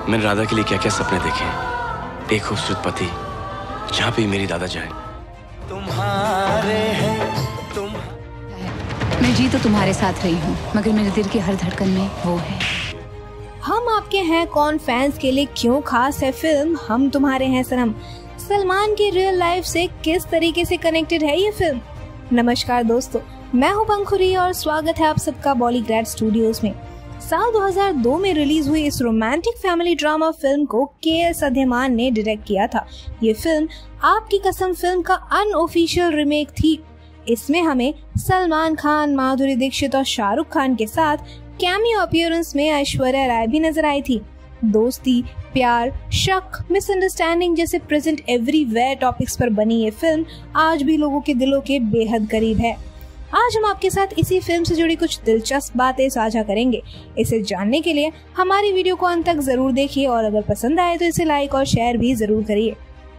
मैंने राधा के लिए क्या क्या सपने देखे। एक खूबसूरत पति, जहाँ पे मेरी दादा जाए। तुम्हारे हैं तुम। मैं जी तो तुम्हारे साथ रही हूँ, मगर मेरे दिल की हर धड़कन में वो है। हम आपके हैं कौन फैंस के लिए क्यों खास है फिल्म हम तुम्हारे हैं सनम। सलमान की रियल लाइफ से किस तरीके से कनेक्टेड है ये फिल्म। नमस्कार दोस्तों, मैं हूँ पंखुरी और स्वागत है आप सबका बॉलीग्रैड स्टूडियोज में। साल 2002 में रिलीज हुई इस रोमांटिक फैमिली ड्रामा फिल्म को के.एस. अधिमान ने डायरेक्ट किया था। ये फिल्म आपकी कसम फिल्म का अनऑफिशियल रीमेक थी। इसमें हमें सलमान खान, माधुरी दीक्षित और शाहरुख खान के साथ कैमियो अपीयरेंस में ऐश्वर्या राय भी नजर आई थी। दोस्ती, प्यार, शक, मिसअंडरस्टैंडिंग जैसे प्रेजेंट एवरीवेयर टॉपिक्स पर बनी ये फिल्म आज भी लोगों के दिलों के बेहद करीब है। आज हम आपके साथ इसी फिल्म से जुड़ी कुछ दिलचस्प बातें साझा करेंगे। इसे जानने के लिए हमारी वीडियो को अंत तक जरूर देखिए और अगर पसंद आए तो इसे लाइक और शेयर भी जरूर करिए।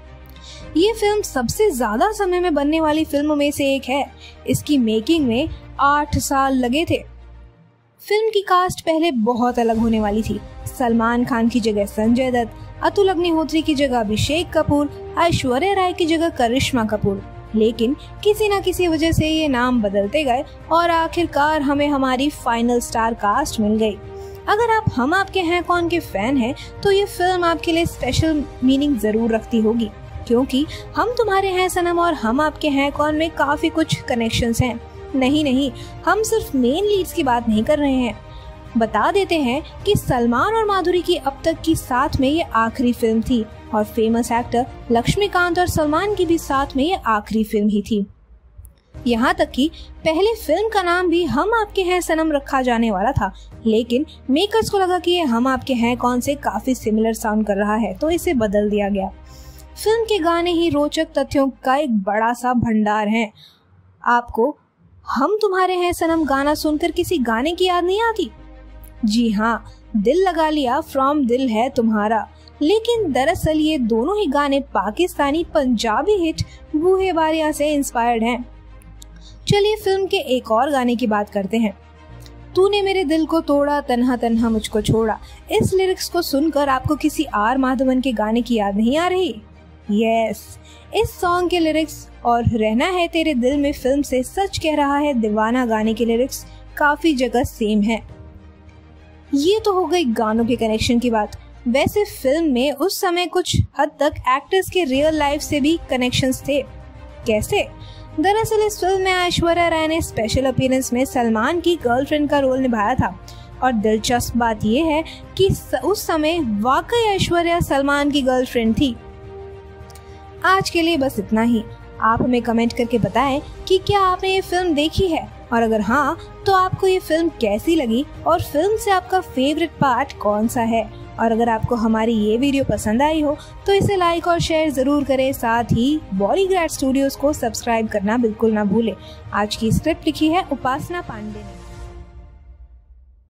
ये फिल्म सबसे ज्यादा समय में बनने वाली फिल्मों में से एक है। इसकी मेकिंग में 8 साल लगे थे। फिल्म की कास्ट पहले बहुत अलग होने वाली थी। सलमान खान की जगह संजय दत्त, अतुल अग्निहोत्री की जगह अभिषेक कपूर, ऐश्वर्या राय की जगह करिश्मा कपूर। लेकिन किसी न किसी वजह से ये नाम बदलते गए और आखिरकार हमें हमारी फाइनल स्टार कास्ट मिल गई। अगर आप हम आपके हैं कौन के फैन हैं तो ये फिल्म आपके लिए स्पेशल मीनिंग जरूर रखती होगी, क्योंकि हम तुम्हारे हैं सनम और हम आपके हैं कौन में काफी कुछ कनेक्शंस हैं। नहीं, हम सिर्फ मेन लीड्स की बात नहीं कर रहे हैं। बता देते हैं कि सलमान और माधुरी की अब तक की साथ में ये आखिरी फिल्म थी और फेमस एक्टर लक्ष्मीकांत और सलमान की भी साथ में ये आखिरी फिल्म ही थी। यहाँ तक कि पहले फिल्म का नाम भी हम आपके हैं सनम रखा जाने वाला था, लेकिन मेकर्स को लगा कि ये हम आपके हैं कौन से काफी सिमिलर साउंड कर रहा है, तो इसे बदल दिया गया। फिल्म के गाने ही रोचक तथ्यों का एक बड़ा सा भंडार है। आपको हम तुम्हारे हैं सनम गाना सुनकर किसी गाने की याद नहीं आती? जी हाँ, दिल लगा लिया फ्रॉम दिल है तुम्हारा। लेकिन दरअसल ये दोनों ही गाने पाकिस्तानी पंजाबी हिट बूहे बारियां से इंस्पायर्ड हैं। चलिए फिल्म के एक और गाने की बात करते हैं। तूने मेरे दिल को तोड़ा, तन्हा तन्हा मुझको छोड़ा। इस लिरिक्स को सुनकर आपको किसी आर माधवन के गाने की याद नहीं आ रही? यस, इस सॉन्ग के लिरिक्स और रहना है तेरे दिल में फिल्म से सच कह रहा है दीवाना गाने के लिरिक्स काफी जगह सेम है। ये तो हो गई गानों के कनेक्शन की बात। वैसे फिल्म में उस समय कुछ हद तक एक्टर्स के रियल लाइफ से भी कनेक्शंस थे। कैसे? दरअसल इस फिल्म में ऐश्वर्या राय ने स्पेशल अपीयरेंस में सलमान की गर्लफ्रेंड का रोल निभाया था और दिलचस्प बात यह है कि उस समय वाकई ऐश्वर्या सलमान की गर्लफ्रेंड थी। आज के लिए बस इतना ही। आप हमें कमेंट करके बताएं कि क्या आपने ये फिल्म देखी है और अगर हाँ तो आपको ये फिल्म कैसी लगी और फिल्म से आपका फेवरेट पार्ट कौन सा है। और अगर आपको हमारी ये वीडियो पसंद आई हो तो इसे लाइक और शेयर जरूर करें। साथ ही बॉलीग्रैड स्टूडियोज को सब्सक्राइब करना बिल्कुल ना भूलें। आज की स्क्रिप्ट लिखी है उपासना पांडे ने।